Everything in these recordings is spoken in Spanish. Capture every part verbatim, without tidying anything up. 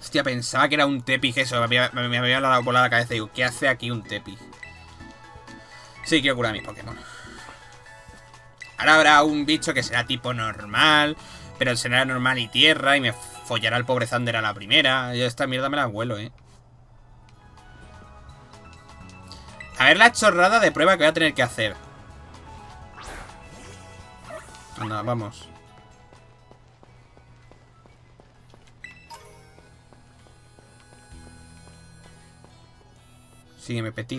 Hostia, pensaba que era un Tepig eso. Me había, me había volado la cabeza y digo, ¿qué hace aquí un Tepig? Sí, quiero curar a mi Pokémon. Ahora habrá un bicho que será tipo normal, pero será normal y tierra y me follará el pobre Thunder a la primera. Yo esta mierda me la huelo, eh. A ver la chorrada de prueba que voy a tener que hacer. Anda, vamos. Sígueme, Petit.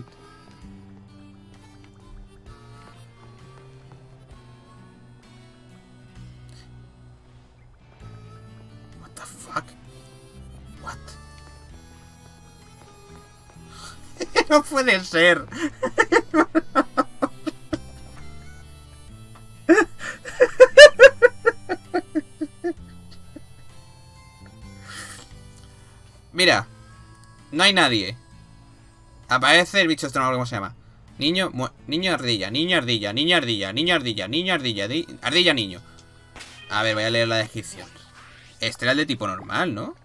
What the fuck? What? No puede ser. Mira, no hay nadie. Aparece el bicho este, no sé cómo se llama. Niño, niño ardilla, niño ardilla, niño ardilla, niño ardilla, niño ardilla, ardilla niño. A ver, voy a leer la descripción. Este era el de tipo normal, ¿no?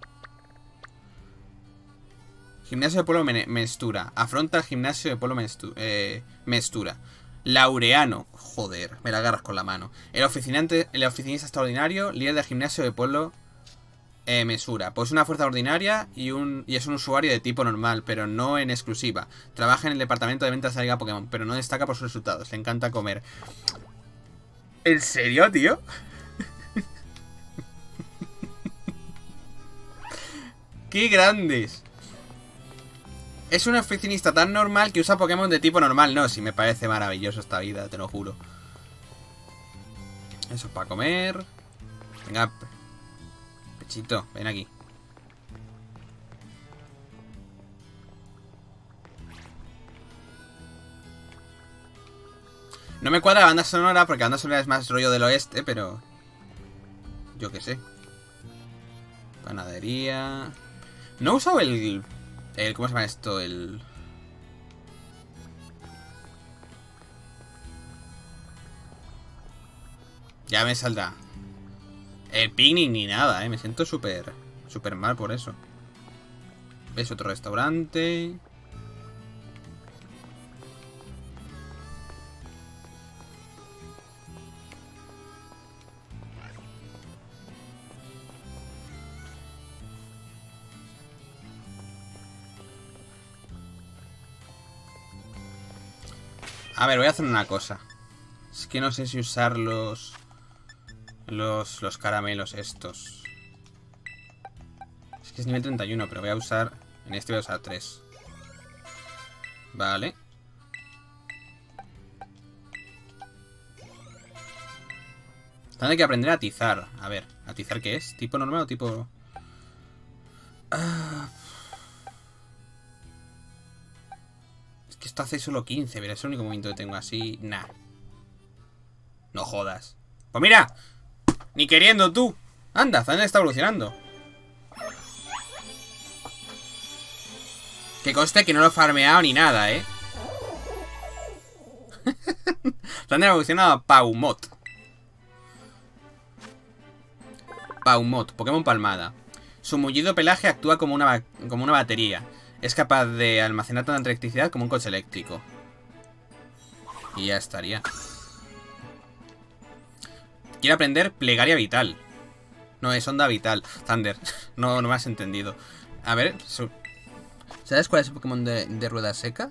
Gimnasio de pueblo Mestura. Afronta el gimnasio de pueblo eh, Mestura. Laureano. Joder, me la agarras con la mano. El oficinante, el oficinista extraordinario, líder del gimnasio de pueblo eh, Mesura. Pues una fuerza ordinaria y, un, y es un usuario de tipo normal, pero no en exclusiva. Trabaja en el departamento de ventas de la Liga Pokémon, pero no destaca por sus resultados. Le encanta comer. ¿En serio, tío? ¡Qué grandes! Es un oficinista tan normal que usa Pokémon de tipo normal. No, sí, me parece maravilloso esta vida, te lo juro. Eso es para comer. Venga, Pechito, ven aquí. No me cuadra la banda sonora porque la banda sonora es más rollo del oeste, pero... yo qué sé. Panadería... No he usado el... el ¿cómo se llama esto? El... Ya me saldrá. El picnic ni nada, eh. Me siento súper... súper mal por eso. ¿Ves? Otro restaurante... A ver, voy a hacer una cosa. Es que no sé si usar los... Los, los caramelos estos. Es que es nivel treinta y uno, pero voy a usar... En este voy a usar tres. Vale. Tengo que aprender a atizar. A ver, ¿atizar qué es? ¿Tipo normal o tipo...? Ah... Que esto hace solo quince, pero es el único momento que tengo así. Nah. No jodas. Pues mira, ni queriendo tú. Anda, Thunder está evolucionando. Que conste que no lo he farmeado ni nada, eh. Thunder ha evolucionado a Paumot. Paumot, Pokémon Palmada. Su mullido pelaje actúa como una, como una batería. Es capaz de almacenar tanta electricidad como un coche eléctrico. Y ya estaría. Quiero aprender plegaria vital. No, es onda vital. Thunder. No, no me has entendido. A ver. Su... ¿Sabes cuál es el Pokémon de, de rueda seca?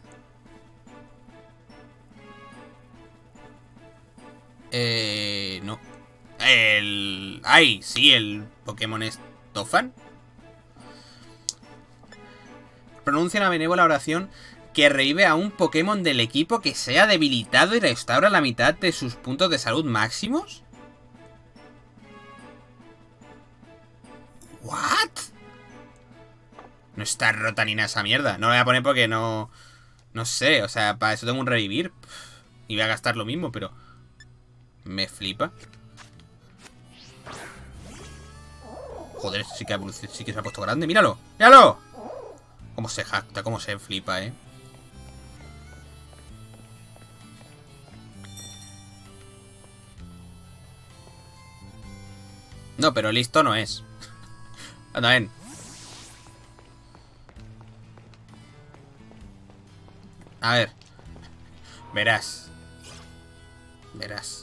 Eh... No. El... Ay, sí, el Pokémon es Tofan. Pronuncia una benévola oración que revive a un Pokémon del equipo que sea debilitado y restaura la mitad de sus puntos de salud máximos. ¿What? No está rota ni nada esa mierda. No lo voy a poner porque no... No sé, o sea, para eso tengo un revivir. Y voy a gastar lo mismo, pero... Me flipa. Joder, sí que, sí que se ha puesto grande. ¡Míralo! ¡Míralo! Cómo se jacta, cómo se flipa, eh. No, pero listo no es. Anda, ven. A ver. Verás. Verás.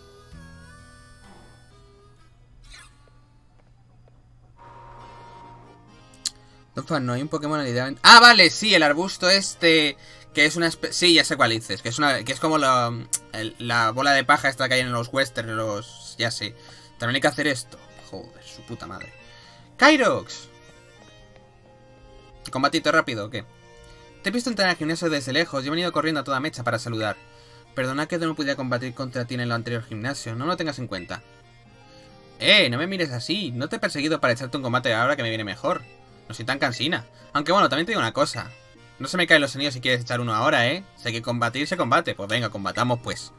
Opa, no hay un Pokémon literalmente... ¡Ah, vale! Sí, el arbusto este... Que es una especie... Sí, ya sé cuál dices. Que es una... Que es como la... el- la bola de paja esta que hay en los westerns, los... Ya sé. También hay que hacer esto. Joder, su puta madre. ¡Kyrox! ¿Combatito rápido o qué? Te he visto entrar al gimnasio desde lejos y he venido corriendo a toda mecha para saludar. Perdona que no pudiera combatir contra ti en el anterior gimnasio. No lo tengas en cuenta. Eh, no me mires así. No te he perseguido para echarte un combate ahora que me viene mejor. No soy tan cansina. Aunque bueno, también te digo una cosa. No se me caen los anillos si quieres echar uno ahora, ¿eh? Si hay que combatir, se combate. Pues venga, combatamos pues.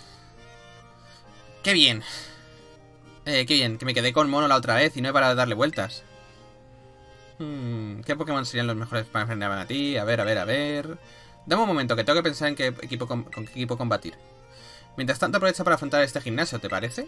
¡Qué bien! Eh, qué bien, que me quedé con Mono la otra vez y no he parado de darle vueltas. Hmm, ¿qué Pokémon serían los mejores para enfrentar a ti? A ver, a ver, a ver... Dame un momento, que tengo que pensar en qué equipo con, con qué equipo combatir. Mientras tanto aprovecha para afrontar este gimnasio, ¿te parece?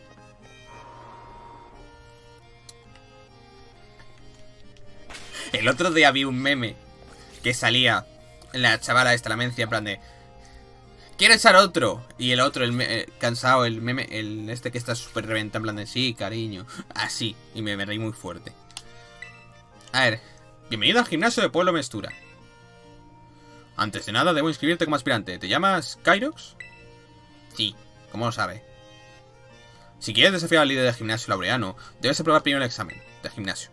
El otro día vi un meme que salía la chavala esta, la mencia, en plan de... ¡Quiero echar otro! Y el otro, el me eh, cansado, el meme, el este que está súper reventado, en plan de... Sí, cariño. Así. Y me, me reí muy fuerte. A ver. Bienvenido al gimnasio de Pueblo Mestura. Antes de nada, debo inscribirte como aspirante. ¿Te llamas Kyrox? Sí. ¿Cómo lo sabe? Si quieres desafiar al líder del gimnasio laureano, debes aprobar primero el examen del gimnasio.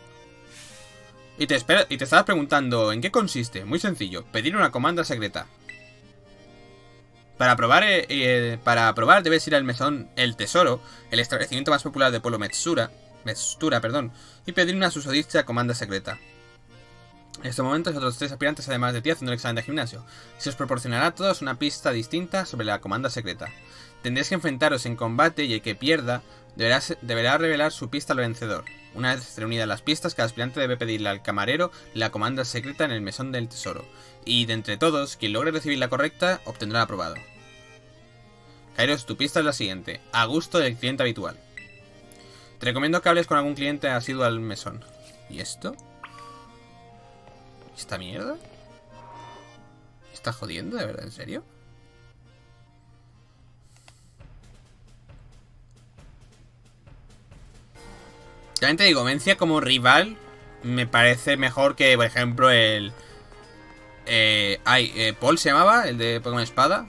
Y te, espera, y te estabas preguntando ¿en qué consiste? Muy sencillo, pedir una comanda secreta. Para probar, eh, eh, para probar debes ir al mesón El Tesoro, el establecimiento más popular de Pueblo Mestura, Mestura, perdón, y pedir una susodicha comanda secreta. En estos momentos hay otros tres aspirantes además de ti haciendo el examen de gimnasio. Se os proporcionará a todos una pista distinta sobre la comanda secreta. Tendréis que enfrentaros en combate y el que pierda deberá, deberá revelar su pista al vencedor. Una vez reunidas las pistas, cada aspirante debe pedirle al camarero la comanda secreta en el mesón del tesoro. Y de entre todos, quien logre recibir la correcta, obtendrá el aprobado. Kyrox, tu pista es la siguiente. A gusto del cliente habitual. Te recomiendo que hables con algún cliente asiduo al mesón. ¿Y esto? ¿Esta mierda? ¿Me está jodiendo? ¿De verdad? ¿En serio? También te digo, Mencia como rival me parece mejor que, por ejemplo, el... Eh, ay, eh, Paul se llamaba, el de Pokémon Espada.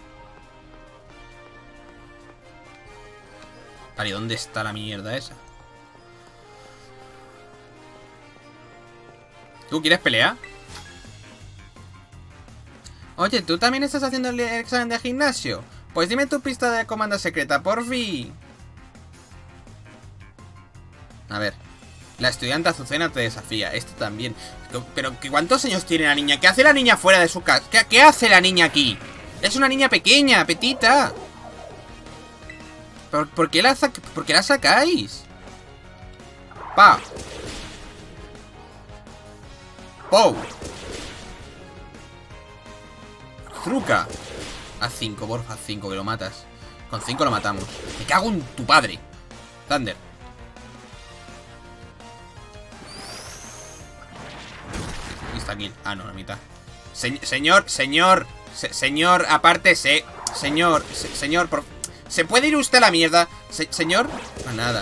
Vale, ¿dónde está la mierda esa? ¿Tú quieres pelear? Oye, ¿tú también estás haciendo el examen de gimnasio? Pues dime tu pista de comanda secreta, por fin. A ver. La estudiante Azucena te desafía. Esto también. Pero, ¿cuántos años tiene la niña? ¿Qué hace la niña fuera de su casa? ¿Qué, qué hace la niña aquí? Es una niña pequeña, petita. ¿Por, por, qué, la ¿Por qué la sacáis? Pa. ¡Pow! ¡Truca! A cinco, porfa, a cinco, que lo matas. Con cinco lo matamos. Me cago en tu padre. Thunder. Insta-kill. Ah, no, la mitad. Se señor, señor. Se señor, apártese. Señor, se señor, por... ¿Se puede ir usted a la mierda? Se señor. A nada.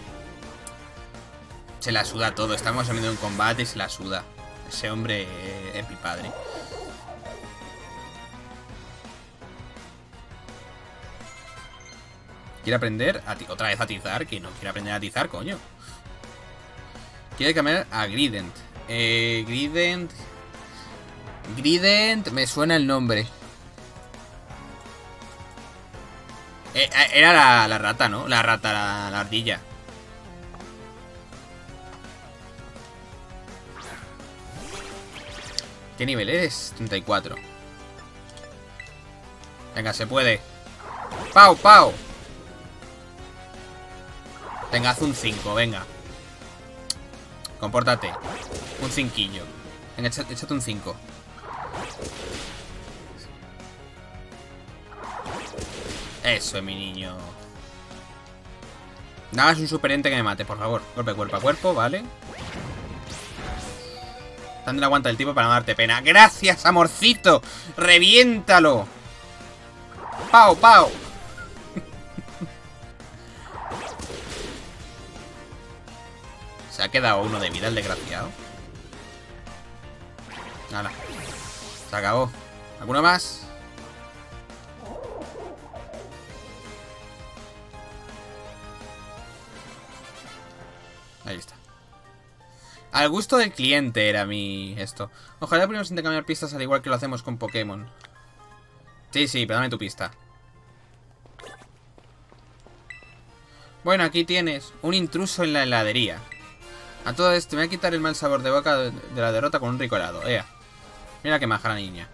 Se la suda todo. Estamos haciendo un combate y se la suda. Ese hombre eh, es mi padre. ¿Quiere aprender a otra vez a atizar? Que no quiere aprender a atizar, coño. Quiere cambiar a Grident. Eh, Grident. Grident. Me suena el nombre. Eh, era la, la rata, ¿no? La rata, la, la ardilla. ¿Qué nivel eres? treinta y cuatro. Venga, se puede. ¡Pau, pau! Venga, haz un cinco, venga. Compórtate. Un cinquillo. Venga, échate, échate un cinco. Eso, mi niño. Nada, es un superente que me mate, por favor. Golpe cuerpo a cuerpo, vale. Dándole aguanta el tipo para no darte pena. ¡Gracias, amorcito! ¡Reviéntalo! ¡Pau, pau! Se ha quedado uno de vida el desgraciado. Nada. Se acabó. ¿Alguno más? Ahí está. Al gusto del cliente era mi... esto. Ojalá pudiéramos intercambiar pistas al igual que lo hacemos con Pokémon. Sí, sí, pero dame tu pista. Bueno, aquí tienes un intruso en la heladería. A todo esto me voy a quitar el mal sabor de boca de, de la derrota con un rico helado. Ea. Mira que maja la niña.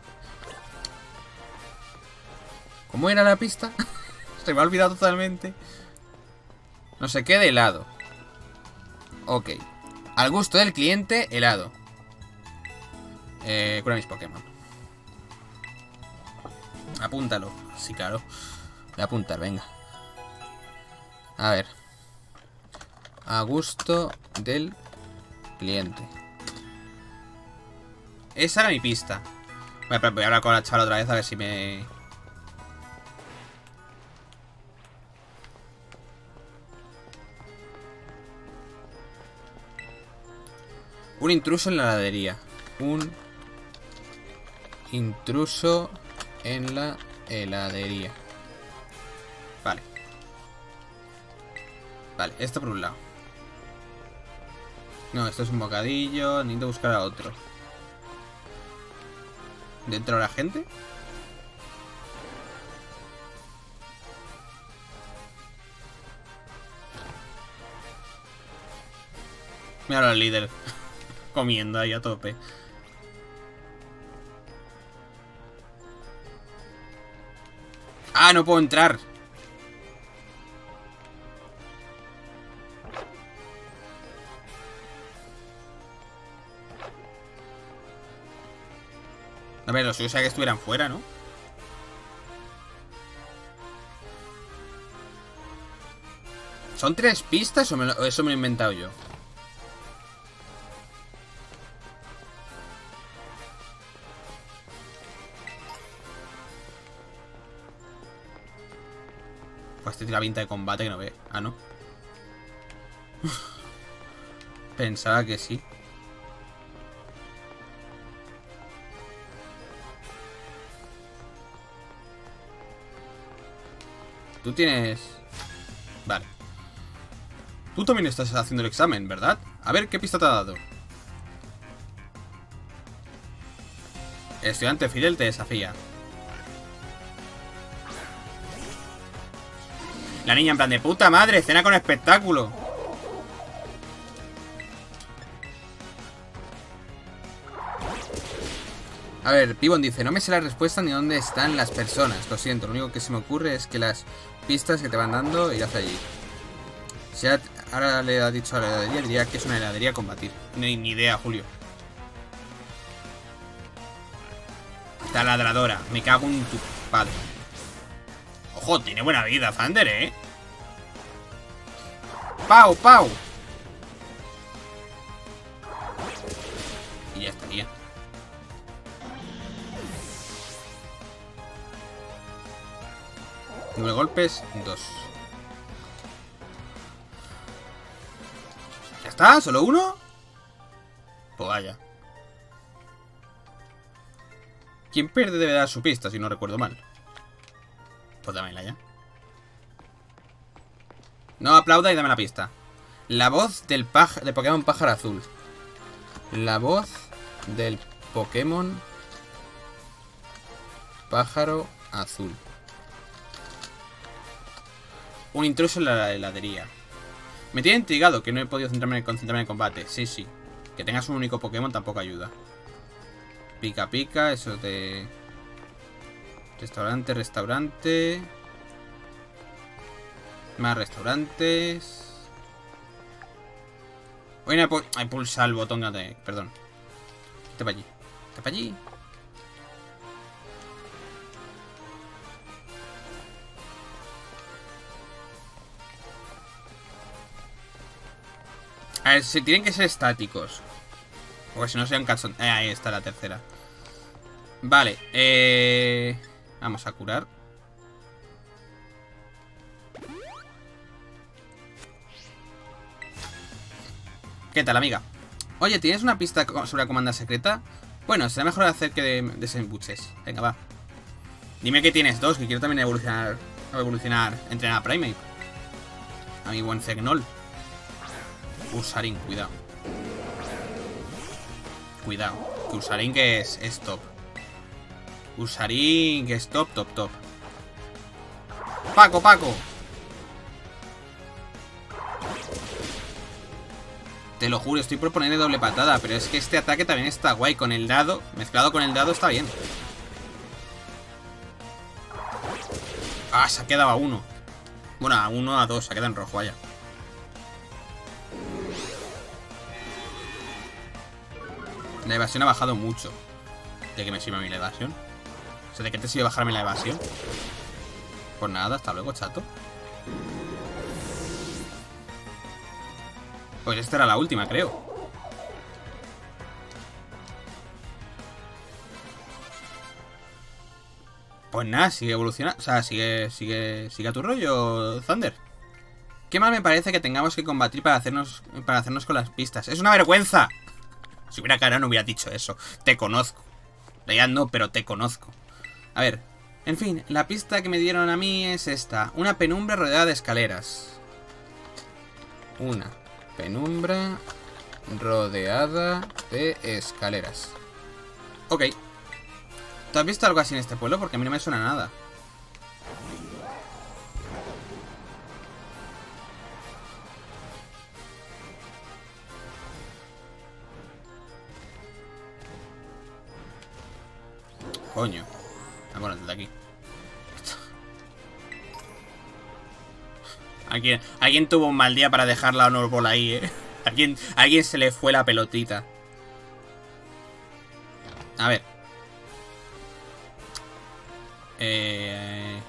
¿Cómo era la pista? Se me ha olvidado totalmente. No sé qué de helado. Ok. Al gusto del cliente, helado. Eh, cura mis Pokémon. Apúntalo. Sí, claro. Voy a apuntar, venga. A ver. A gusto del cliente. Esa era mi pista. Voy a, voy a hablar con la chavala otra vez a ver si me... Un intruso en la heladería. Un intruso en la heladería. Vale. Vale, esto por un lado. No, esto es un bocadillo. Necesito buscar a otro. ¿Dentro de la gente? Mira al líder. Comiendo ahí a tope. Ah, no puedo entrar. A ver, lo suyo sería que estuvieran fuera, ¿no? ¿Son tres pistas o, me lo, o eso me lo he inventado yo? Pues este tiene la pinta de combate que no ve. Ah, no. Pensaba que sí. Tú tienes... Vale. Tú también estás haciendo el examen, ¿verdad? A ver, ¿qué pista te ha dado? El estudiante Fidel te desafía. La niña en plan de puta madre, cena con espectáculo. A ver, Pibon dice, no me sé la respuesta ni dónde están las personas. Lo siento, lo único que se me ocurre es que las pistas que te van dando ir hacia allí. Si ahora le ha dicho a la heladería, diría que es una heladería a combatir. Ni, ni idea, Julio. Taladradora, me cago en tu padre. Ojo, tiene buena vida, Thunder, ¿eh? ¡Pau, pau! Y ya estaría. Nueve golpes, dos. ¿Ya está? ¿Solo uno? Pues vaya. Quien pierde debe dar su pista, si no recuerdo mal. Pues dámela ya. No aplauda y dame la pista. La voz del, paj del Pokémon pájaro azul. La voz del Pokémon pájaro azul. Un intruso en la heladería. Me tiene intrigado que no he podido centrarme en, concentrarme en el combate. Sí, sí. Que tengas un único Pokémon tampoco ayuda. Pica pica, eso de... Restaurante, restaurante... Más restaurantes... Voy a, a pulsar el botón de... Perdón. Vete para allí. Vete para allí. A ver, si tienen que ser estáticos. Porque si no sería un cachón. Eh, ahí está la tercera. Vale, eh... vamos a curar. ¿Qué tal, amiga? Oye, ¿tienes una pista sobre la comanda secreta? Bueno, será mejor hacer que de desembuches. Venga, va. Dime que tienes dos, que quiero también evolucionar. Evolucionar, entrenar a Primeape. A mi buen Zegnol. Ursaring, cuidado. Cuidado. Que Ursaring que es, es top. Ursaring que es top, top, top. Paco, Paco. Te lo juro, estoy por ponerle doble patada. Pero es que este ataque también está guay. Con el dado, mezclado con el dado está bien. Ah, se ha quedado a uno. Bueno, a uno, a dos, se ha quedado en rojo, vaya. La evasión ha bajado mucho. ¿De qué me sirve a mí la evasión? O sea, ¿de qué te sirve bajarme la evasión? Pues nada, hasta luego, chato. Pues esta era la última, creo. Pues nada, sigue evolucionando. O sea, sigue, sigue, sigue a tu rollo, Thunder. ¿Qué mal me parece que tengamos que combatir para hacernos, para hacernos con las pistas? ¡Es una vergüenza! Si hubiera cara no hubiera dicho eso. Te conozco. Ya no, pero te conozco. A ver. En fin, la pista que me dieron a mí es esta. Una penumbra rodeada de escaleras. Una penumbra rodeada de escaleras. Ok. ¿Tú has visto algo así en este pueblo? Porque a mí no me suena nada. Coño. Ah, bueno, desde aquí. ¿Alguien, alguien tuvo un mal día para dejar la honor bola ahí, eh. ¿Alguien, alguien se le fue la pelotita. A ver. Eh...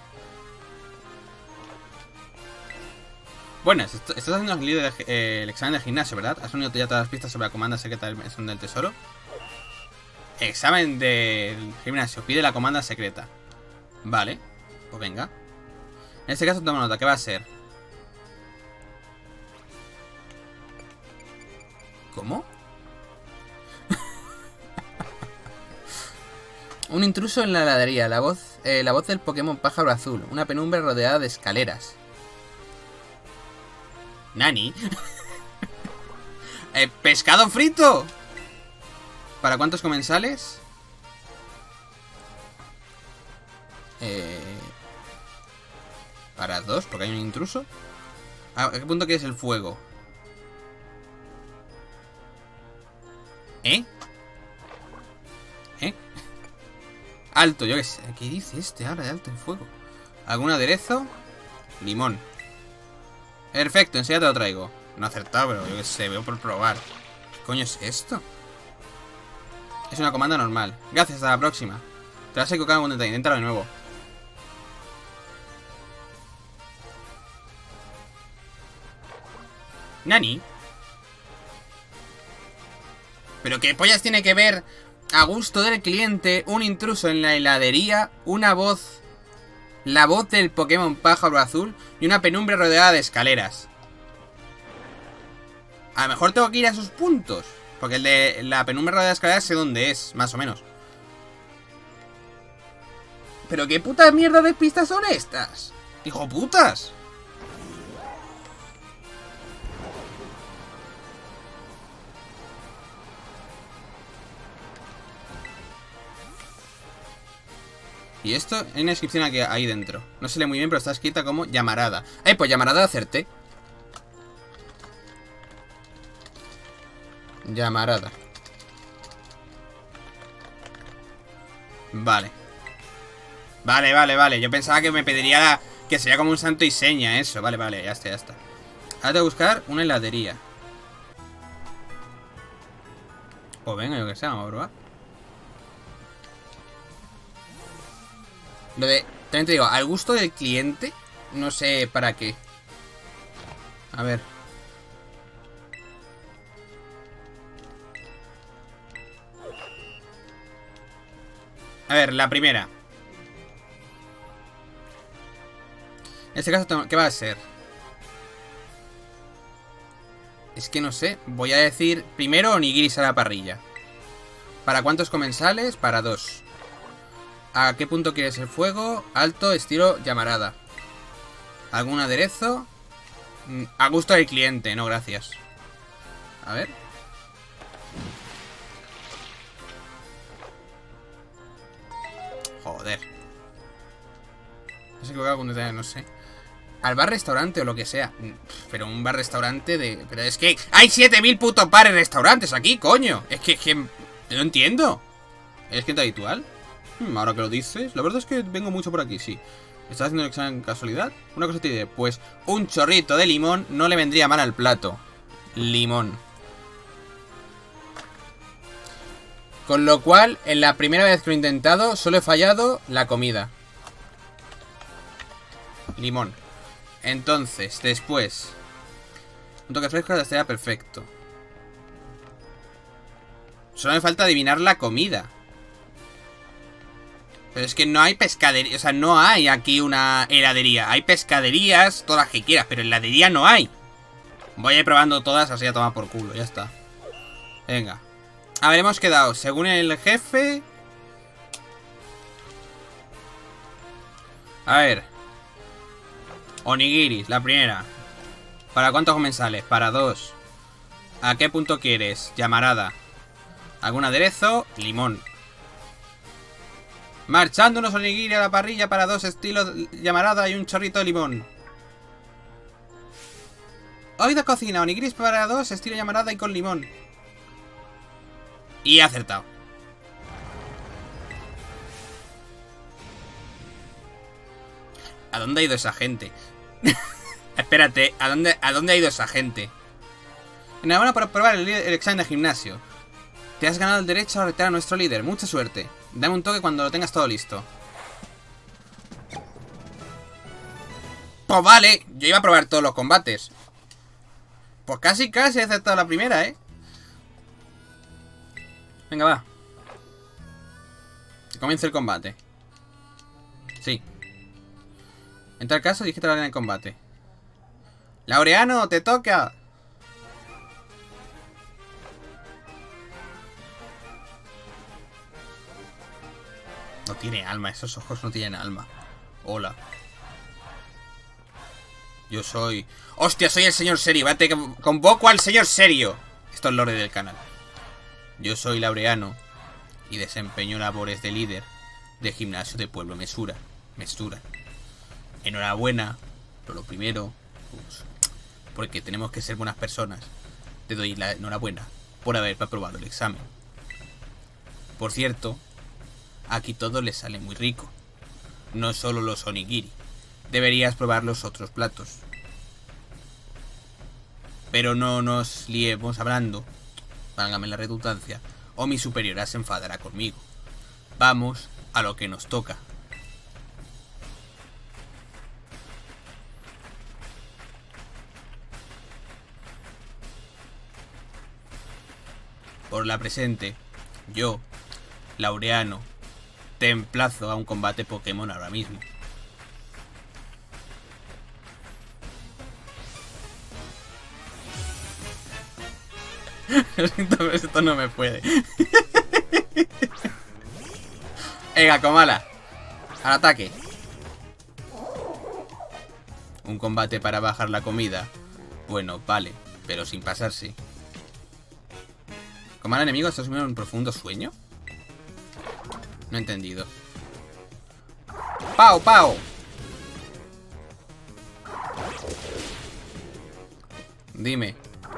Buenas, estás haciendo el, de, eh, el examen de gimnasio, ¿verdad? ¿Has unido ya todas las pistas sobre la comanda secreta del mesón del tesoro? Examen del gimnasio. Pide la comanda secreta. Vale, pues venga. En este caso toma nota, ¿qué va a ser? ¿Cómo? Un intruso en la heladería. La voz, eh, la voz del Pokémon pájaro azul. Una penumbra rodeada de escaleras. ¿Nani? eh, ¿Pescado frito? ¿Para cuántos comensales? Eh, para dos, porque hay un intruso. ¿A qué punto quieres el fuego? ¿Eh? ¿Eh? Alto, yo qué sé. ¿Qué dice este ahora de alto en fuego? ¿Algún aderezo? Limón. Perfecto, enseguida te lo traigo. No he acertado, pero yo qué sé, veo por probar. ¿Qué coño es esto? Es una comanda normal. Gracias, hasta la próxima. Te vas a equivocar algún detalle, inténtalo de nuevo. ¿Nani? ¿Pero qué pollas tiene que ver a gusto del cliente, un intruso en la heladería, una voz, la voz del Pokémon pájaro azul y una penumbra rodeada de escaleras? A lo mejor tengo que ir a esos puntos, porque el de la penumbra rodeada de escaleras sé dónde es, más o menos. ¿Pero qué puta mierda de pistas son estas? ¡Hijo putas! Y esto, hay una inscripción aquí ahí dentro. No se lee muy bien, pero está escrita como llamarada. ¡Eh, pues llamarada acerté! Llamarada. Vale. Vale, vale, vale. Yo pensaba que me pediría la... que sería como un santo y seña eso. Vale, vale, ya está, ya está. Ahora tengo que buscar una heladería. Pues venga, yo que sé, vamos a probar. Lo de... También te digo, al gusto del cliente, no sé para qué. A ver. A ver, la primera. En este caso, ¿qué va a ser? Es que no sé. Voy a decir primero onigiris a la parrilla. ¿Para cuántos comensales? Para dos. ¿A qué punto quieres el fuego? Alto, estilo llamarada. ¿Algún aderezo? A gusto del cliente, no gracias. A ver. Joder. No sé qué voy a apuntar, no sé. Al bar-restaurante o lo que sea. Pero un bar-restaurante de... Pero es que hay siete mil putos bares-restaurantes aquí, coño. Es que, es que... No entiendo. ¿Es gente habitual? Hmm, ahora que lo dices, la verdad es que vengo mucho por aquí, sí. ¿Estás haciendo el examen casualidad? Una cosa te diré, pues un chorrito de limón no le vendría mal al plato. Limón. Con lo cual, en la primera vez que lo he intentado, solo he fallado la comida. Limón. Entonces, después, un toque fresco estaría perfecto. Solo me falta adivinar la comida. Pero es que no hay pescadería. O sea, no hay aquí una heladería. Hay pescaderías, todas las que quieras, pero heladería no hay. Voy a ir probando todas, así a tomar por culo, ya está. Venga. A ver, hemos quedado, según el jefe. A ver. Onigiris, la primera. ¿Para cuántos comensales? Para dos. ¿A qué punto quieres? Llamarada. ¿Algún aderezo? Limón. Marchando unos onigiri a la parrilla para dos estilos llamarada y un chorrito de limón. Oído cocina, onigiris para dos, estilo llamarada y con limón. Y he acertado. ¿A dónde ha ido esa gente? Espérate, ¿a dónde, ¿a dónde ha ido esa gente? Enhorabuena por probar el, el examen de gimnasio. Te has ganado el derecho a retar a nuestro líder. Mucha suerte. Dame un toque cuando lo tengas todo listo. Pues vale, yo iba a probar todos los combates. Pues casi casi he aceptado la primera, ¿eh? Venga, va. Que comience el combate. Sí. En tal caso, dijiste la arena de combate. Laureano, te toca. No tiene alma, esos ojos no tienen alma. Hola. Yo soy... ¡Hostia, soy el señor serio! Vete, que convoco al señor serio. Esto es lore del canal. Yo soy Laureano y desempeño labores de líder de gimnasio de Pueblo Mesura. Mestura. Enhorabuena, pero lo primero, pues, porque tenemos que ser buenas personas, te doy la enhorabuena por haber aprobado el examen. Por cierto, aquí todo le sale muy rico. No solo los onigiri. Deberías probar los otros platos. Pero no nos liemos hablando, válgame la redundancia, o mi superiora se enfadará conmigo. Vamos a lo que nos toca. Por la presente, yo, Laureano, te emplazo a un combate Pokémon ahora mismo. Lo siento, pero esto no me puede. Venga, Komala, al ataque. Un combate para bajar la comida. Bueno, vale, pero sin pasarse. Komala enemigo está sumido en un profundo sueño. No he entendido. ¡Pau, pau! Dime.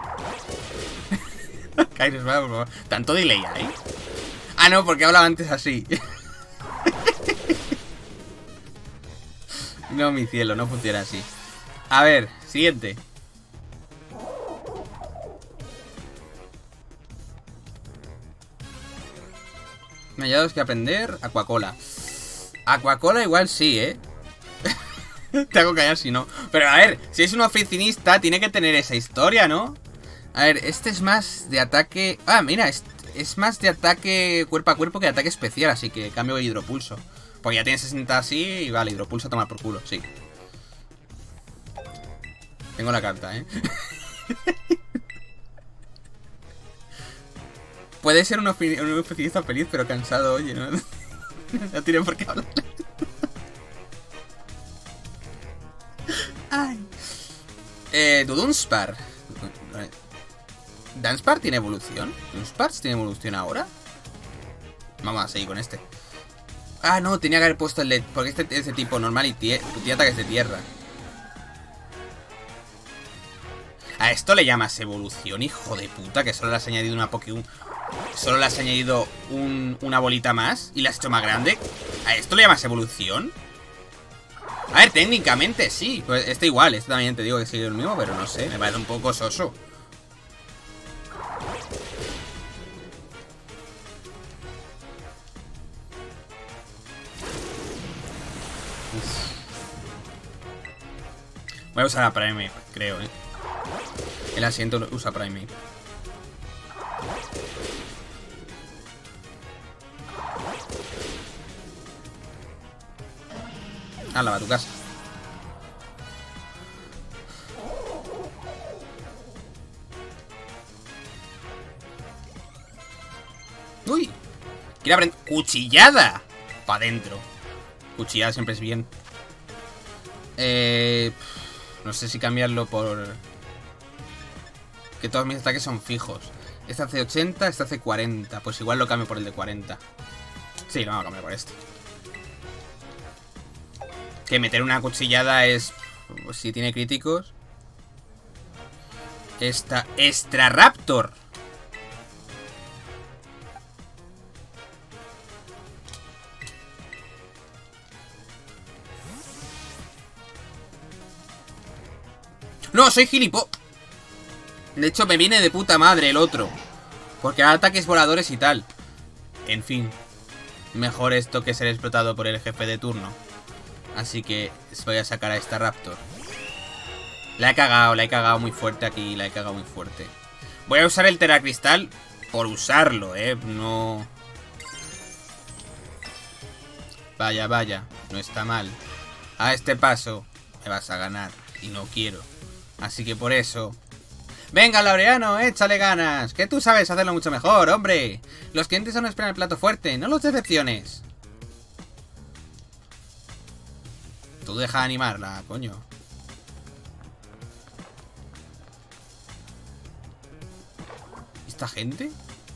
Kairos, va, por favor. ¿Tanto delay hay? Ah, no, porque hablaba antes así. No, mi cielo, no funciona así. A ver, siguiente. Me hayamos que aprender Aquacola. Aquacola igual sí, ¿eh? Te hago callar si no. Pero a ver, si es un oficinista, tiene que tener esa historia, ¿no? A ver, este es más de ataque... Ah, mira, este... es más de ataque cuerpo a cuerpo que de ataque especial, así que cambio de hidropulso. Porque ya tiene sesenta así y vale, hidropulso a tomar por culo, sí. Tengo la carta, ¿eh? Puede ser un, ofi un oficinista feliz, pero cansado, oye, ¿no? No tiene por qué hablar. Ay. Eh, Dunsparce. ¿Dunsparce tiene evolución? ¿Dunsparce tiene evolución ahora? Vamos a seguir con este. Ah, no, tenía que haber puesto el de... Porque este es de tipo normal y tiene ataques de tierra. A esto le llamas evolución, hijo de puta, que solo le has añadido una Pokémon. Solo le has añadido un, una bolita más y la has hecho más grande. ¿A esto le llamas evolución? A ver, técnicamente sí. Pues este igual, este también te digo que sigue el mismo, pero no sé, me parece un poco soso. Voy a usar a Primeape, creo, eh. El asiento usa Primeape. Ah, lava tu casa. Uy. Quiere aprender. ¡Cuchillada! Pa' adentro. Cuchillada siempre es bien. Eh... No sé si cambiarlo por... Que todos mis ataques son fijos. Este hace ochenta, este hace cuarenta. Pues igual lo cambio por el de cuarenta. Sí, lo vamos a cambiar por este. Que meter una cuchillada es... Pues si tiene críticos. Esta... Extra Raptor. No, soy gilipollas. De hecho, me viene de puta madre el otro. Porque hay ataques voladores y tal. En fin. Mejor esto que ser explotado por el jefe de turno. Así que voy a sacar a esta Raptor. La he cagado, la he cagado muy fuerte aquí. La he cagado muy fuerte. Voy a usar el Terracristal por usarlo, eh. No... Vaya, vaya. No está mal. A este paso me vas a ganar. Y no quiero. Así que por eso... ¡Venga, Laureano! ¡Échale ganas! Que tú sabes hacerlo mucho mejor, hombre. Los clientes aún esperan el plato fuerte. No los decepciones. Tú deja de animarla, coño. ¿Esta gente?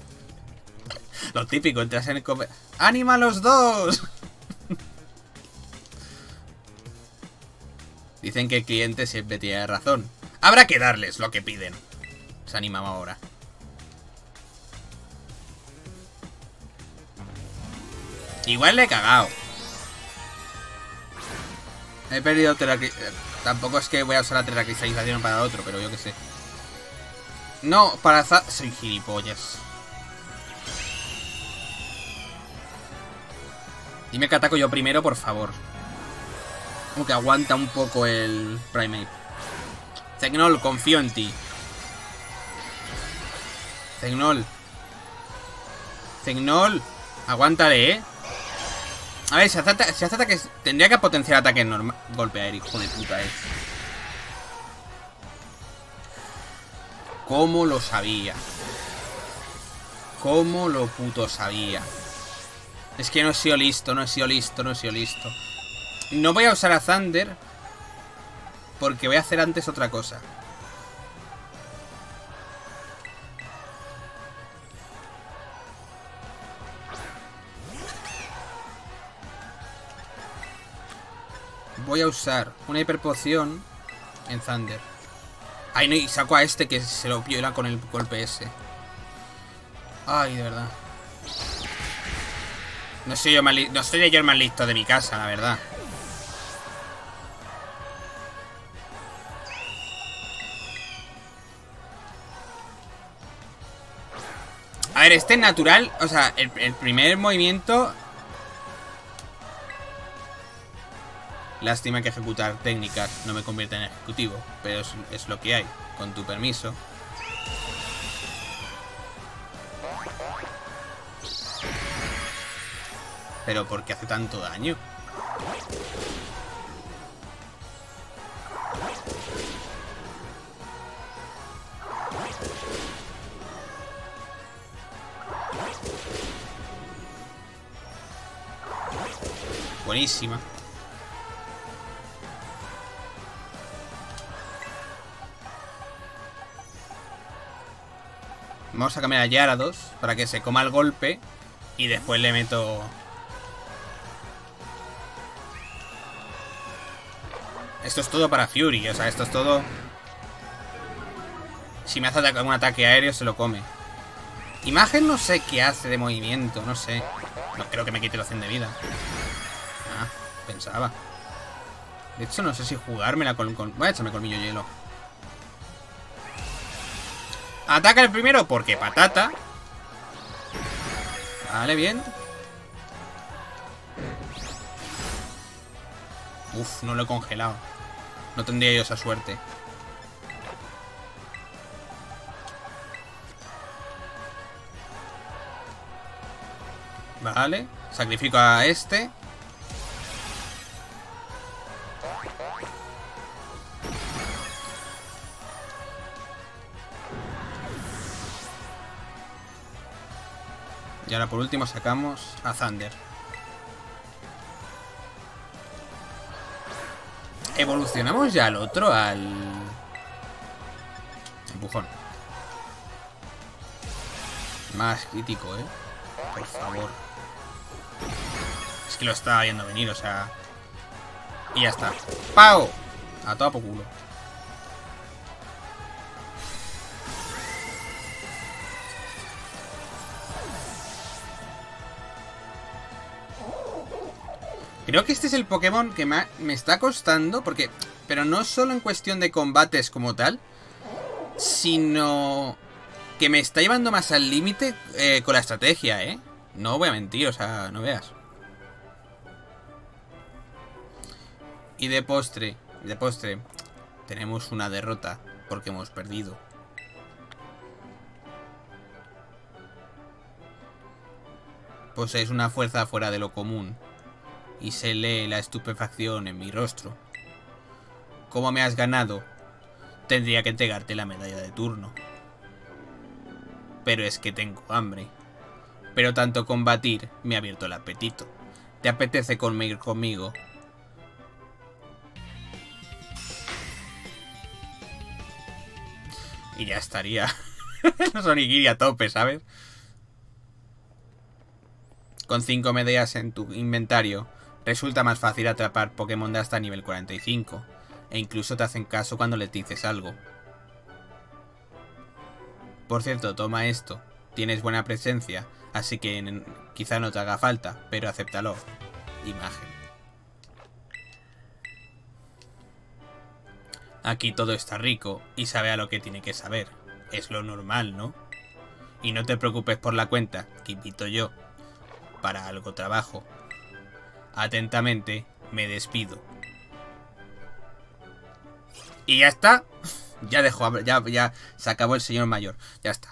Lo típico, entras en el comer... ¡Anima a los dos! Dicen que el cliente siempre tiene razón. Habrá que darles lo que piden. Se animaba ahora. Igual le he cagado. He perdido teracri... Tampoco es que voy a usar la terracristalización para otro, pero yo qué sé. No, para... Soy gilipollas. Dime que ataco yo primero, por favor. Como que aguanta un poco el Primeape. Zegnol, confío en ti. Zegnol. Zegnol. Aguántale, eh. A ver, si hace, si hace ataques... Tendría que potenciar ataques normal. Golpear, hijo de puta, eh. ¿Cómo lo sabía? ¿Cómo lo puto sabía? Es que no he sido listo, no he sido listo, no he sido listo. No voy a usar a Thunder porque voy a hacer antes otra cosa. Voy a usar una hiperpoción en Thunder. Ay, no, y saco a este que se lo viola con el golpe ese. Ay, de verdad. No soy yo, más no soy yo el más listo de mi casa, la verdad. A ver, este es natural. O sea, el, el primer movimiento... Lástima que ejecutar técnicas no me convierte en ejecutivo. Pero es, es lo que hay. Con tu permiso. Pero ¿por qué hace tanto daño? Buenísima. Vamos a cambiar a Gyarados para que se coma el golpe. Y después le meto... Esto es todo para Fury. O sea, esto es todo... Si me hace un ataque aéreo se lo come. Imagen no sé qué hace de movimiento. No sé. No creo que me quite la cien de vida. Ah, pensaba. De hecho no sé si jugármela con... con... Voy a echarme colmillo hielo. Ataca el primero porque patata. Vale, bien. Uf, no lo he congelado. No tendría yo esa suerte. Vale, sacrifico a este. Y ahora por último sacamos a Thunder. Evolucionamos ya al otro, al... Empujón. Más crítico, ¿eh? Por favor. Es que lo estaba viendo venir, o sea... Y ya está. ¡Pau! A todo por culo. Creo que este es el Pokémon que me, me está costando, porque... Pero no solo en cuestión de combates como tal, sino que me está llevando más al límite eh, con la estrategia, ¿eh? No voy a mentir, o sea, no veas. Y de postre, de postre, tenemos una derrota, porque hemos perdido. Posees una fuerza fuera de lo común. Y se lee la estupefacción en mi rostro. ¿Cómo me has ganado? Tendría que entregarte la medalla de turno. Pero es que tengo hambre. Pero tanto combatir me ha abierto el apetito. ¿Te apetece comer conmigo? Y ya estaría. Sonikiri a tope, ¿sabes? Con cinco medallas en tu inventario, resulta más fácil atrapar Pokémon de hasta nivel cuarenta y cinco. E incluso te hacen caso cuando les dices algo. Por cierto, toma esto. Tienes buena presencia, así que quizá no te haga falta, pero acéptalo. Imagen. Aquí todo está rico y sabe a lo que tiene que saber. Es lo normal, ¿no? Y no te preocupes por la cuenta, que invito yo. Para algo trabajo. Atentamente, me despido. Y ya está. Ya dejó, ya, ya se acabó el señor mayor. Ya está.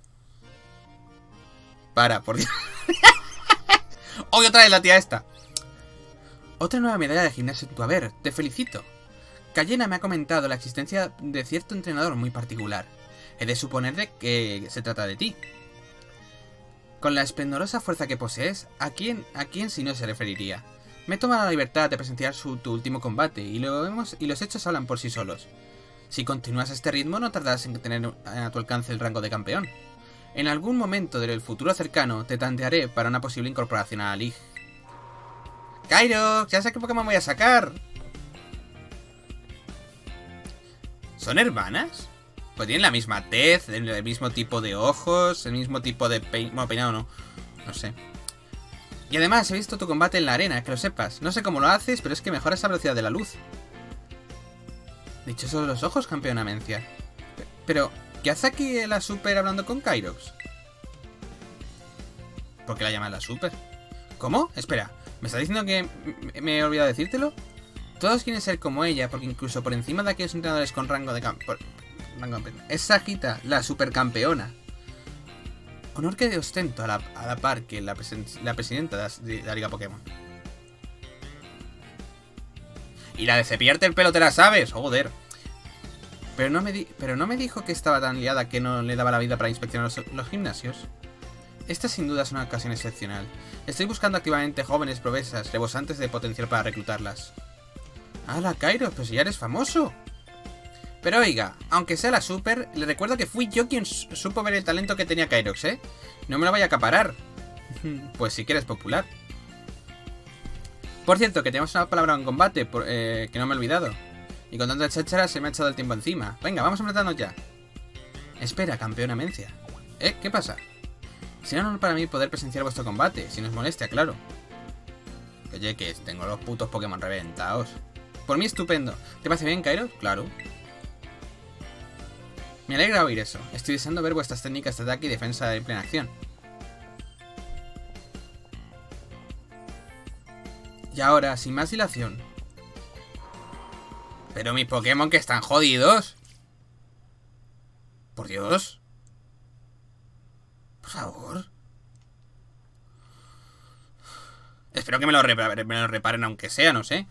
Para, por Dios. Hoy otra vez la tía esta. Otra nueva medalla de gimnasio en tu haber. Te felicito. Cayena me ha comentado la existencia de cierto entrenador muy particular. He de suponer de que se trata de ti. Con la esplendorosa fuerza que posees, ¿a quién, a quién si no se referiría? Me he tomado la libertad de presenciar su, tu último combate y, lo hemos, y los hechos hablan por sí solos. Si continúas a este ritmo no tardarás en tener a tu alcance el rango de campeón. En algún momento del futuro cercano te tantearé para una posible incorporación a la League. ¡Kyrox! Ya sé qué Pokémon voy a sacar. ¿Son hermanas? Pues tienen la misma tez, el mismo tipo de ojos, el mismo tipo de peinado. Bueno, peinado no. No sé. Y además he visto tu combate en la arena, que lo sepas. No sé cómo lo haces, pero es que mejoras la velocidad de la luz. Dichosos los ojos, campeona Mencia. Pero, ¿qué hace aquí la Super hablando con Kyrox? ¿Por qué la llaman la Super? ¿Cómo? Espera, ¿me estás diciendo que me he olvidado decírtelo? Todos quieren ser como ella, porque incluso por encima de aquellos entrenadores con rango de campeón... Es Sagita, la supercampeona. Honor que ostento a la, a la par que la, presen la presidenta de la, de la Liga Pokémon. Y la de cepillarte el pelo te la sabes, joder. Pero no me, di pero no me dijo que estaba tan liada que no le daba la vida para inspeccionar los, los gimnasios. Esta sin duda es una ocasión excepcional. Estoy buscando activamente jóvenes promesas rebosantes de potencial para reclutarlas. ¡Hala, Kairos! Pues ya eres famoso. Pero oiga, aunque sea la Super, le recuerdo que fui yo quien supo ver el talento que tenía Kairos, ¿eh? No me lo vaya a acaparar. Pues sí que eres popular. Por cierto, que tenemos una palabra en combate por, eh, que no me he olvidado. Y con tanta cháchara se me ha echado el tiempo encima. Venga, vamos a enfrentarnos ya. Espera, campeona Mencia. ¿Eh? ¿Qué pasa? Será un honor para mí poder presenciar vuestro combate, si nos molesta, claro. Oye, que tengo los putos Pokémon reventados. Por mí estupendo. ¿Te parece bien, Kairos? Claro. Me alegra oír eso. Estoy deseando ver vuestras técnicas de ataque y defensa en plena acción. Y ahora, sin más dilación. Pero mis Pokémon que están jodidos. Por Dios. Por favor. Espero que me lo, reparen, me lo reparen aunque sea, no sé.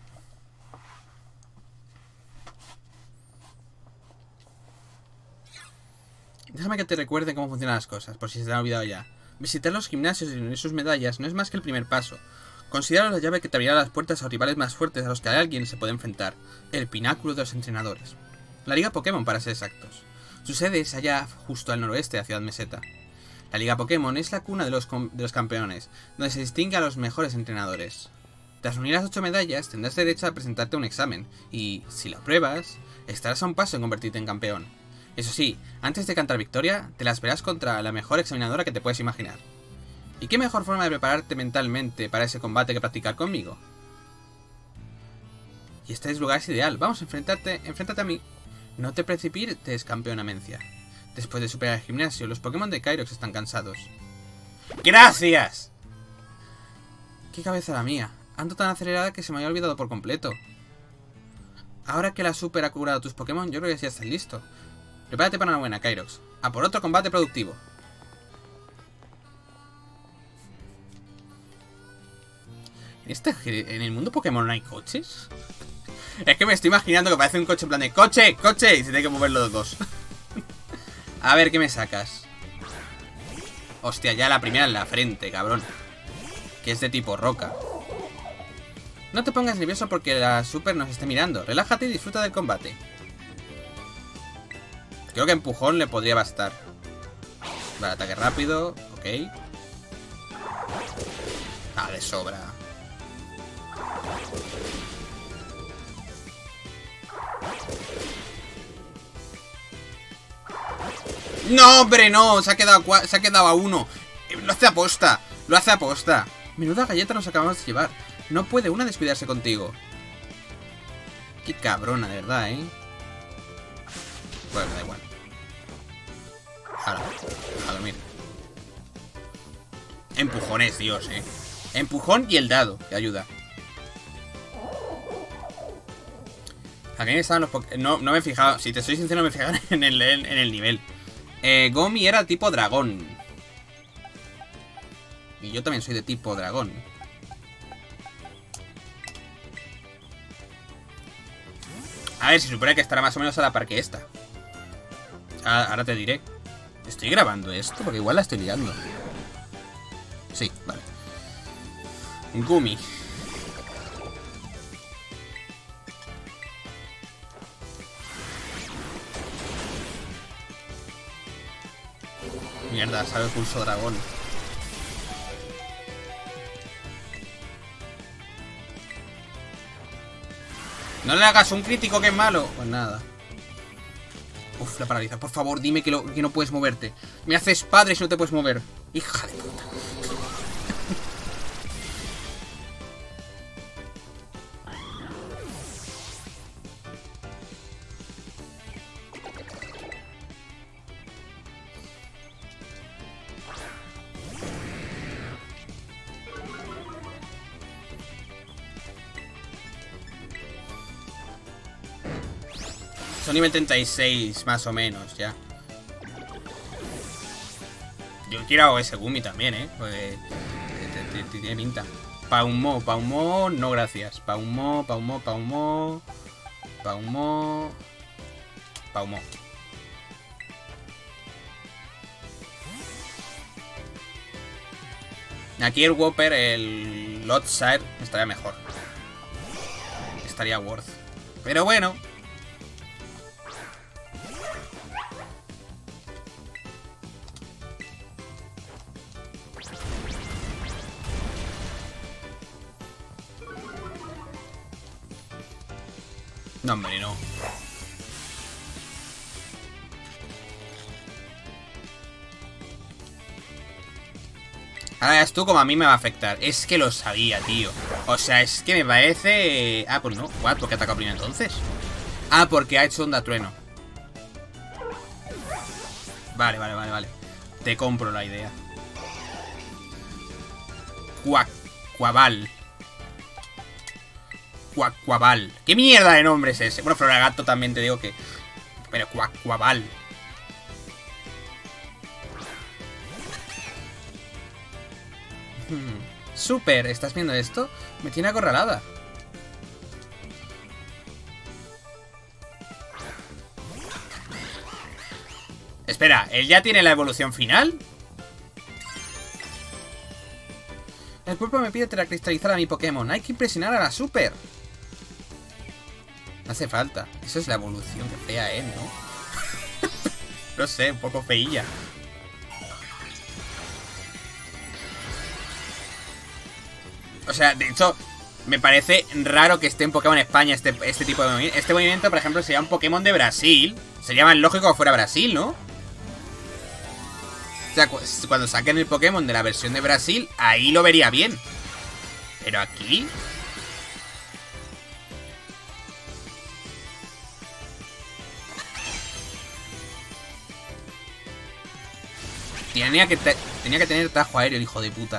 Déjame que te recuerde cómo funcionan las cosas, por si se te han olvidado ya. Visitar los gimnasios y reunir sus medallas no es más que el primer paso. Considera la llave que te abrirá las puertas a rivales más fuertes a los que alguien se puede enfrentar. El pináculo de los entrenadores. La Liga Pokémon, para ser exactos. Su sede es allá, justo al noroeste de Ciudad Meseta. La Liga Pokémon es la cuna de los, de los campeones, donde se distingue a los mejores entrenadores. Tras unir las ocho medallas, tendrás derecho a presentarte a un examen, y, si lo pruebas, estarás a un paso en convertirte en campeón. Eso sí, antes de cantar victoria, te las verás contra la mejor examinadora que te puedes imaginar. ¿Y qué mejor forma de prepararte mentalmente para ese combate que practicar conmigo? Y este lugar es ideal. Vamos, enfrentarte, enfréntate a mí. No te precipites, campeona Mencia. Después de superar el gimnasio, los Pokémon de Kairos están cansados. ¡Gracias! ¡Qué cabeza la mía! Ando tan acelerada que se me había olvidado por completo. Ahora que la Super ha curado tus Pokémon, yo creo que ya estás listo. Prepárate para una buena, Kairos. A por otro combate productivo. ¿En, este, ¿En el mundo Pokémon no hay coches? Es que me estoy imaginando que parece un coche en plan de ¡coche! ¡Coche! Y se tiene que mover los dos. A ver, ¿qué me sacas? Hostia, ya la primera en la frente, cabrón. Que es de tipo roca. No te pongas nervioso porque la Super nos esté mirando. Relájate y disfruta del combate. Creo que empujón le podría bastar. Vale, ataque rápido. Ok. Ah, de sobra. ¡No, hombre, no! Se ha quedado, se ha quedado a uno. Lo hace aposta. Lo hace aposta. Menuda galleta nos acabamos de llevar. No puede una descuidarse contigo. Qué cabrona, de verdad, ¿eh? Bueno, me da igual. Ahora, a dormir. Empujones, Dios, ¿eh? Empujón y el dado, que ayuda. Aquí estaban los Pokémon. No, no me he fijado, si te soy sincero, no me he fijado en el, en, en el nivel. Eh, Gomi era tipo dragón. Y yo también soy de tipo dragón. A ver, si supone que estará más o menos a la par que esta. Ah, ahora te diré. ¿Estoy grabando esto? Porque igual la estoy liando. Sí, vale. Gumi. Mierda, sale el pulso dragón. No le hagas un crítico que es malo. Pues nada. Uf, la paraliza. Por favor, dime que, lo, que no puedes moverte. Me haces padre si no te puedes mover. Hija de puta. Son nivel treinta y seis, más o menos, ya. Yo quiero ese Gumi también, ¿eh? Porque tiene pinta. Paumo, Paumo, no gracias. Paumo, Paumo, Paumo. Paumo. Paumo. Aquí el Whopper, el Lotsire, estaría mejor. Estaría worth. Pero bueno. No, hombre, no. Ahora es tú como a mí me va a afectar. Es que lo sabía, tío. O sea, es que me parece... Ah, pues no. What? ¿Por qué ataca primero entonces? Ah, porque ha hecho onda trueno. Vale, vale, vale, vale. Te compro la idea. Cuac... Cuaval. Cuacuaval. ¿Qué mierda de nombre es ese? Bueno, Floragato también te digo que... Pero Cuacuaval. Hmm. Super, ¿estás viendo esto? Me tiene acorralada. Espera, ¿él ya tiene la evolución final? El pulpo me pide teracristalizar a mi Pokémon. Hay que impresionar a la Super. No hace falta. Eso es la evolución, que fea, ¿eh? ¿No? No sé, un poco feilla. O sea, de hecho, me parece raro que esté en Pokémon España este, este tipo de movimiento. Este movimiento, por ejemplo, sería un Pokémon de Brasil. Sería más lógico que fuera Brasil, ¿no? O sea, cu cuando saquen el Pokémon de la versión de Brasil, ahí lo vería bien. Pero aquí... Tenía que, tenía que tener tajo aéreo, el hijo de puta.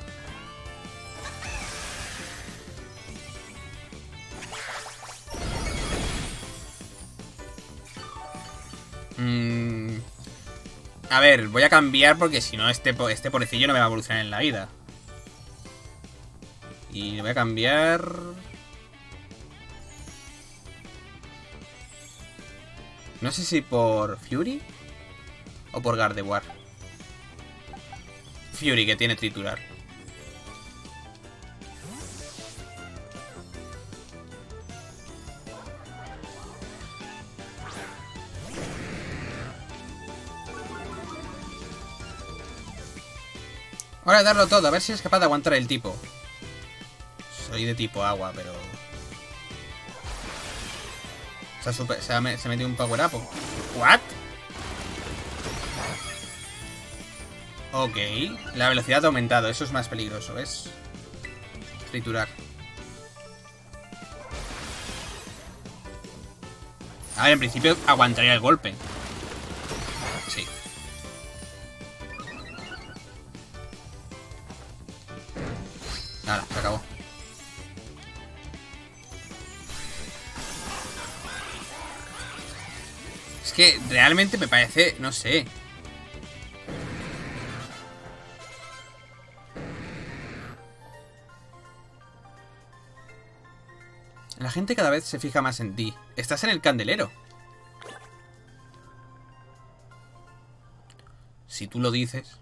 Mm, a ver, voy a cambiar porque si no este, este pobrecillo no me va a evolucionar en la vida. Y voy a cambiar... No sé si por Fury o por Gardevoir. Fury, que tiene triturar. Ahora darlo todo, a ver si es capaz de aguantar el tipo. Soy de tipo agua, pero... Se ha, super... se ha me... se ha metido un power up. ¿What? Ok. La velocidad ha aumentado, eso es más peligroso, ¿ves? Triturar. A ver, en principio aguantaría el golpe. Sí. Nada, se acabó. Es que realmente me parece, no sé. La gente cada vez se fija más en ti. Estás en el candelero. Si tú lo dices.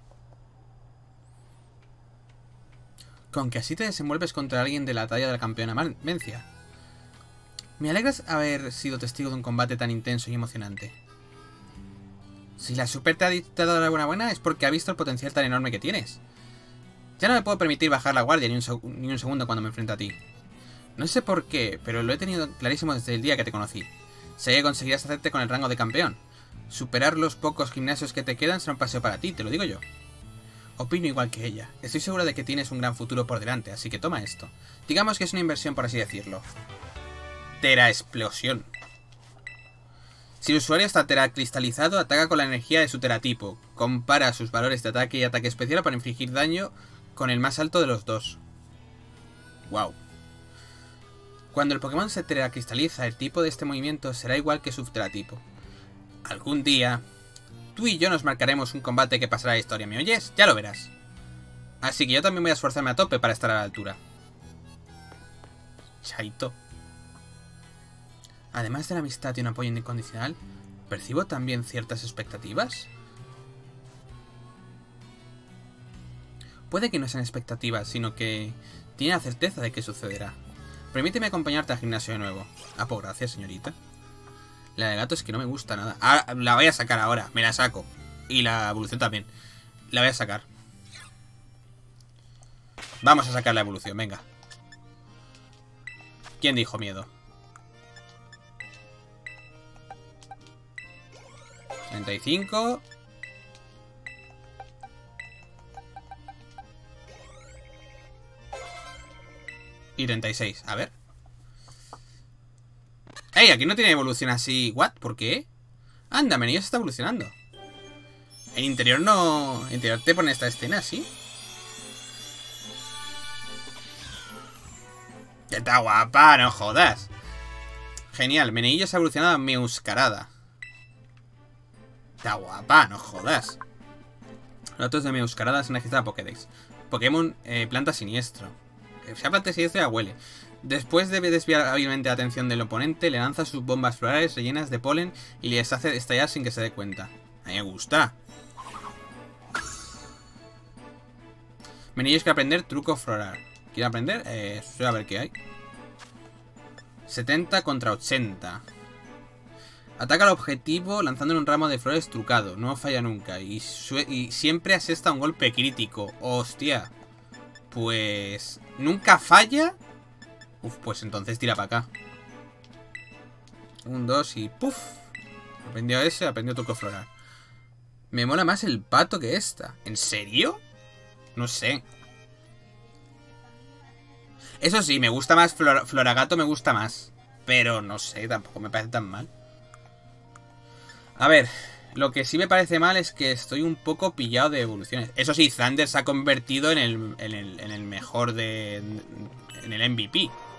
Con que así te desenvuelves contra alguien de la talla de la campeona Mencia. Me alegras haber sido testigo de un combate tan intenso y emocionante. Si la Super te ha, te ha dado la buena buena es porque ha visto el potencial tan enorme que tienes. Ya no me puedo permitir bajar la guardia ni un, ni un segundo cuando me enfrento a ti. No sé por qué, pero lo he tenido clarísimo desde el día que te conocí. Sé que conseguirás hacerte con el rango de campeón. Superar los pocos gimnasios que te quedan será un paseo para ti, te lo digo yo. Opino igual que ella. Estoy segura de que tienes un gran futuro por delante, así que toma esto. Digamos que es una inversión, por así decirlo. Tera explosión. Si el usuario está teracristalizado, ataca con la energía de su teratipo. Compara sus valores de ataque y ataque especial para infligir daño con el más alto de los dos. Wow. Cuando el Pokémon se teracristaliza, el tipo de este movimiento será igual que su teratipo. Algún día Tú y yo nos marcaremos un combate que pasará a la historia, ¿me oyes? Ya lo verás. Así que yo también voy a esforzarme a tope para estar a la altura. Chaito. Además de la amistad y un apoyo incondicional, ¿percibo también ciertas expectativas? Puede que no sean expectativas, sino que tiene la certeza de que sucederá. Permíteme acompañarte al gimnasio de nuevo. Ah, pues gracias, señorita. La de gato es que no me gusta nada. Ah, la voy a sacar ahora. Me la saco. Y la evolución también. La voy a sacar. Vamos a sacar la evolución, venga. ¿Quién dijo miedo? treinta y cinco. Y treinta y seis. A ver. ¡Ey! Aquí no tiene evolución así. ¿What? ¿Por qué? Anda, Menillo se está evolucionando. En interior no... En interior te pone esta escena así. ¡Que está guapa! ¡No jodas! Genial. Menillo se ha evolucionado a Meuscarada. Está guapa, no jodas. Los datos de Meuscarada se necesita Pokédex. Pokémon eh, planta siniestro. Se ha planta siniestro ya huele. Después de desviar hábilmente la atención del oponente, le lanza sus bombas florales rellenas de polen y les hace estallar sin que se dé cuenta. A mí me gusta. Menillo quiere aprender truco floral. ¿Quiere aprender? Eh, voy a ver qué hay. setenta contra ochenta. Ataca al objetivo lanzándole un ramo de flores trucado. No falla nunca. Y, y siempre asesta un golpe crítico. Hostia. Pues... ¿Nunca falla? Uf, pues entonces tira para acá. Un, dos y ¡puf! Aprendió ese, aprendió truco floral. Me mola más el pato que esta. ¿En serio? No sé. Eso sí, me gusta más Flor Floragato, me gusta más. Pero no sé, tampoco me parece tan mal. A ver, lo que sí me parece mal es que estoy un poco pillado de evoluciones. Eso sí, Thunder se ha convertido en el, en el, en el mejor de... En el M V P.